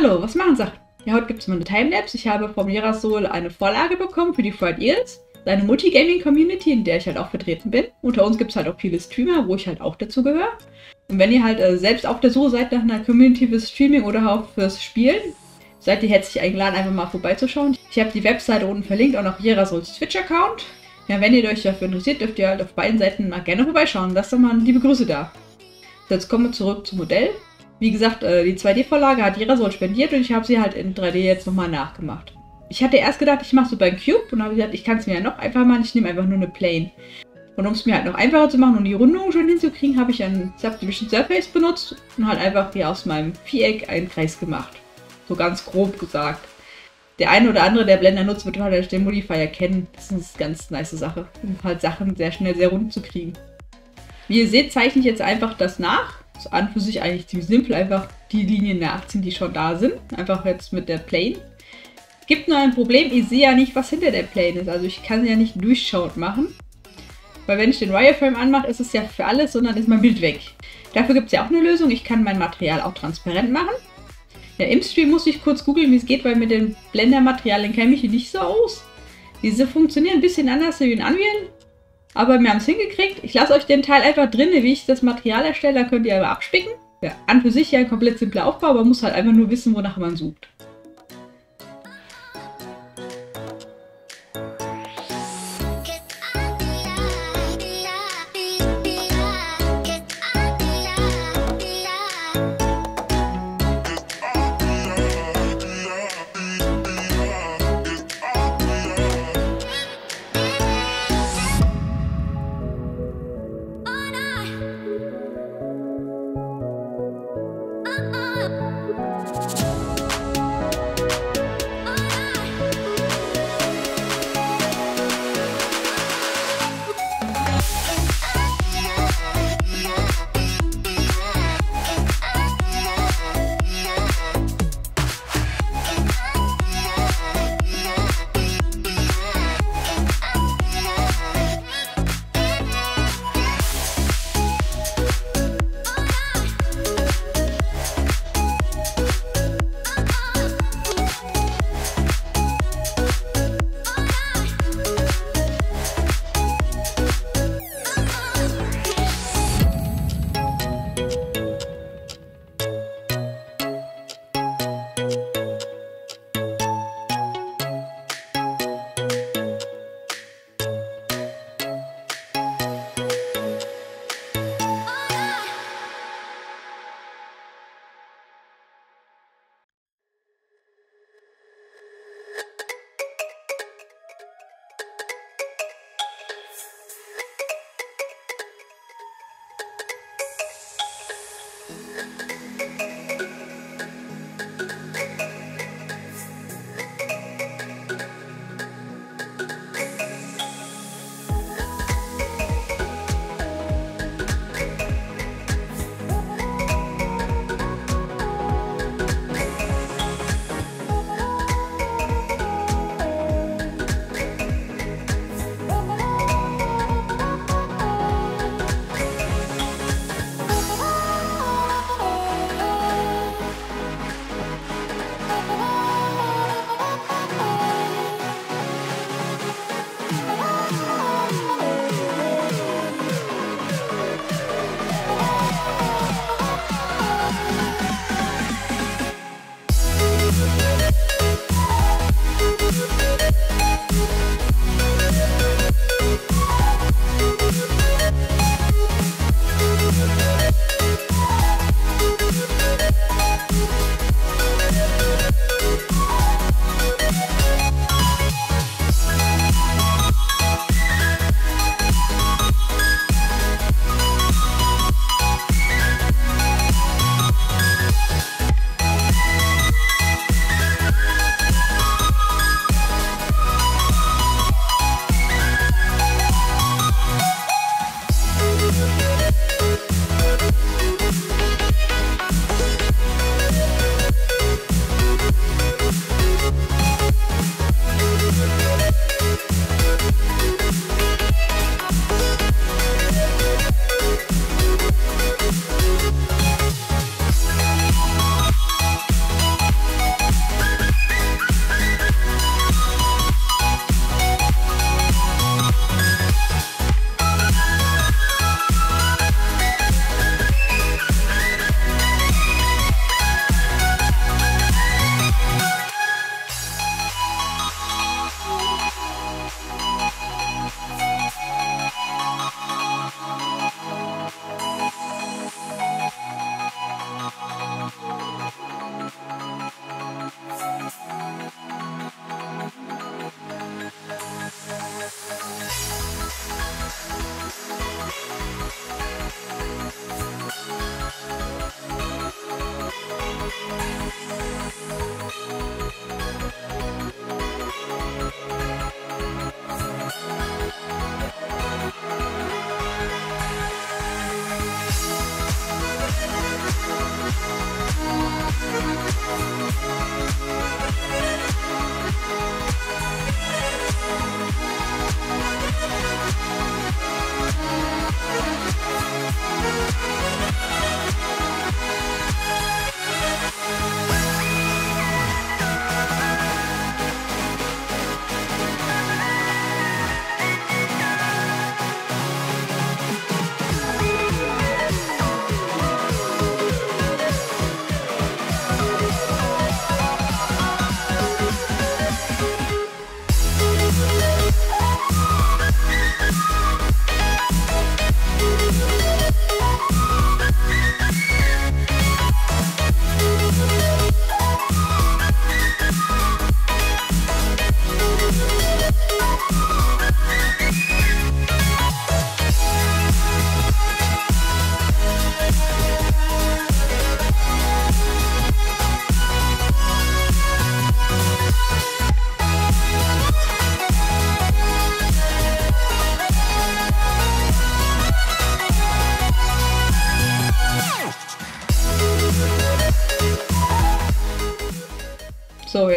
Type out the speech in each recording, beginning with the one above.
Hallo, was machen Sie? Ja, heute gibt es mal eine Timelapse. Ich habe vom Mirasol eine Vorlage bekommen für die Fried Eels. Eine Multigaming-Community, in der ich halt auch vertreten bin. Unter uns gibt es halt auch viele Streamer, wo ich halt auch dazu gehöre. Und wenn ihr halt selbst auf der Suche seid nach einer Community fürs Streaming oder auch fürs Spielen, seid ihr herzlich eingeladen, einfach mal vorbeizuschauen. Ich habe die Webseite unten verlinkt, auch noch Mirasols Twitch-Account. Ja, wenn ihr euch dafür interessiert, dürft ihr halt auf beiden Seiten mal gerne vorbeischauen. Lasst doch mal liebe Grüße da. So, jetzt kommen wir zurück zum Modell. Wie gesagt, die 2D-Vorlage hat Mirasol spendiert und ich habe sie halt in 3D jetzt nochmal nachgemacht. Ich hatte erst gedacht, ich mache so beim Cube und habe gesagt, ich kann es mir ja noch einfach machen, ich nehme einfach nur eine Plane. Und um es mir halt noch einfacher zu machen und die Rundung schön hinzukriegen, habe ich ein Subdivision Surface benutzt und halt einfach hier aus meinem Viereck einen Kreis gemacht. So ganz grob gesagt. Der eine oder andere, der Blender nutzt, wird halt den Modifier kennen. Das ist eine ganz nice Sache, um halt Sachen sehr schnell sehr rund zu kriegen. Wie ihr seht, zeichne ich jetzt einfach das nach. So an für sich eigentlich ziemlich simpel, einfach die Linien nachziehen, die schon da sind. Einfach jetzt mit der Plane. Gibt nur ein Problem, ich sehe ja nicht, was hinter der Plane ist. Also ich kann sie ja nicht durchschauend machen. Weil wenn ich den Wireframe anmache, ist es ja für alles, sondern ist mein Bild weg. Dafür gibt es ja auch eine Lösung. Ich kann mein Material auch transparent machen. Ja, im Stream musste ich kurz googeln, wie es geht, weil mit den Blender-Materialien kenne ich mich nicht so aus. Diese funktionieren ein bisschen anders wie in Unreal. Aber wir haben es hingekriegt. Ich lasse euch den Teil einfach drin, wie ich das Material erstelle. Da könnt ihr aber abspicken. Ja, an für sich ja ein komplett simpler Aufbau, aber man muss halt einfach nur wissen, wonach man sucht.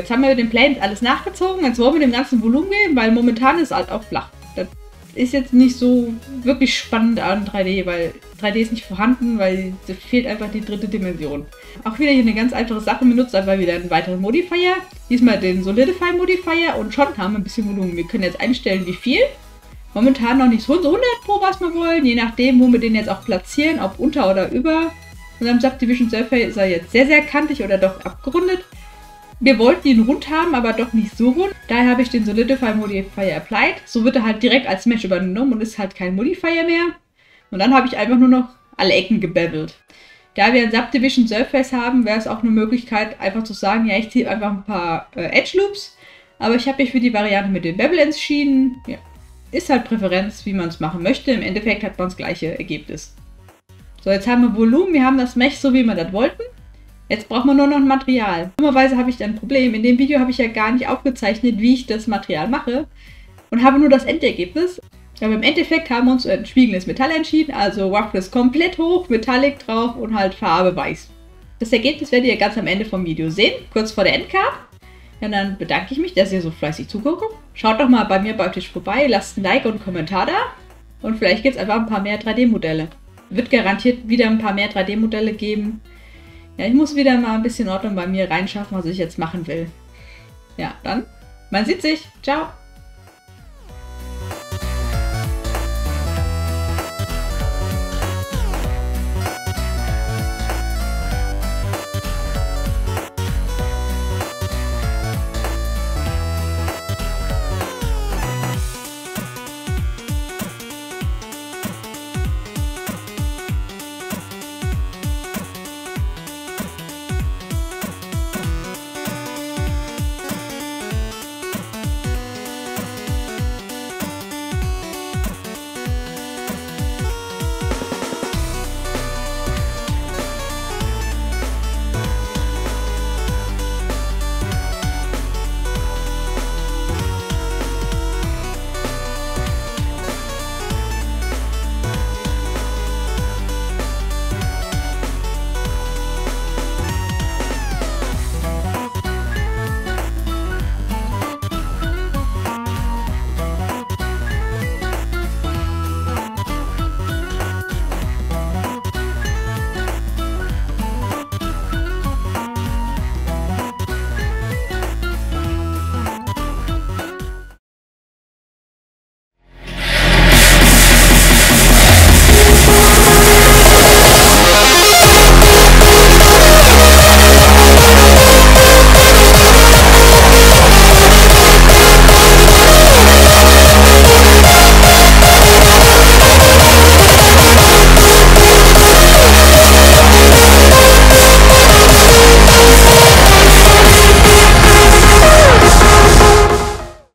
jetzt haben wir mit den Planes alles nachgezogen, jetzt wollen wir dem ganzen Volumen geben, weil momentan ist es halt auch flach. Das ist jetzt nicht so wirklich spannend an 3D, weil 3D ist nicht vorhanden, weil es fehlt einfach die dritte Dimension. Auch wieder hier eine ganz einfache Sache, benutzt einfach wieder einen weiteren Modifier, diesmal den Solidify Modifier und schon haben wir ein bisschen Volumen. Wir können jetzt einstellen, wie viel. Momentan noch nicht so 100 pro, was wir wollen, je nachdem, wo wir den jetzt auch platzieren, ob unter oder über. Und am Subdivision Surface ist er jetzt sehr, sehr kantig oder doch abgerundet. Wir wollten ihn rund haben, aber doch nicht so rund. Daher habe ich den Solidify Modifier applied. So wird er halt direkt als Mesh übernommen und ist halt kein Modifier mehr. Und dann habe ich einfach nur noch alle Ecken gebevelt. Da wir ein Subdivision Surface haben, wäre es auch eine Möglichkeit, einfach zu sagen, ja, ich ziehe einfach ein paar Edge Loops. Aber ich habe mich für die Variante mit den Bevel entschieden. Ja. Ist halt Präferenz, wie man es machen möchte. Im Endeffekt hat man das gleiche Ergebnis. So, jetzt haben wir Volumen, wir haben das Mesh so, wie wir das wollten. Jetzt brauchen wir nur noch ein Material. Dummerweise habe ich ein Problem. In dem Video habe ich ja gar nicht aufgezeichnet, wie ich das Material mache. Und habe nur das Endergebnis. Aber im Endeffekt haben wir uns für ein spiegelndes Metall entschieden. Also Roughness komplett hoch, Metallic drauf und halt Farbe weiß. Das Ergebnis werdet ihr ganz am Ende vom Video sehen, kurz vor der Endcard. Ja, dann bedanke ich mich, dass ihr so fleißig zuguckt. Schaut doch mal bei mir bei Tisch vorbei, lasst ein Like und einen Kommentar da. Und vielleicht gibt es einfach ein paar mehr 3D-Modelle. Wird garantiert wieder ein paar mehr 3D-Modelle geben. Ja, ich muss wieder mal ein bisschen Ordnung bei mir reinschaffen, was ich jetzt machen will. Ja, dann, man sieht sich. Ciao.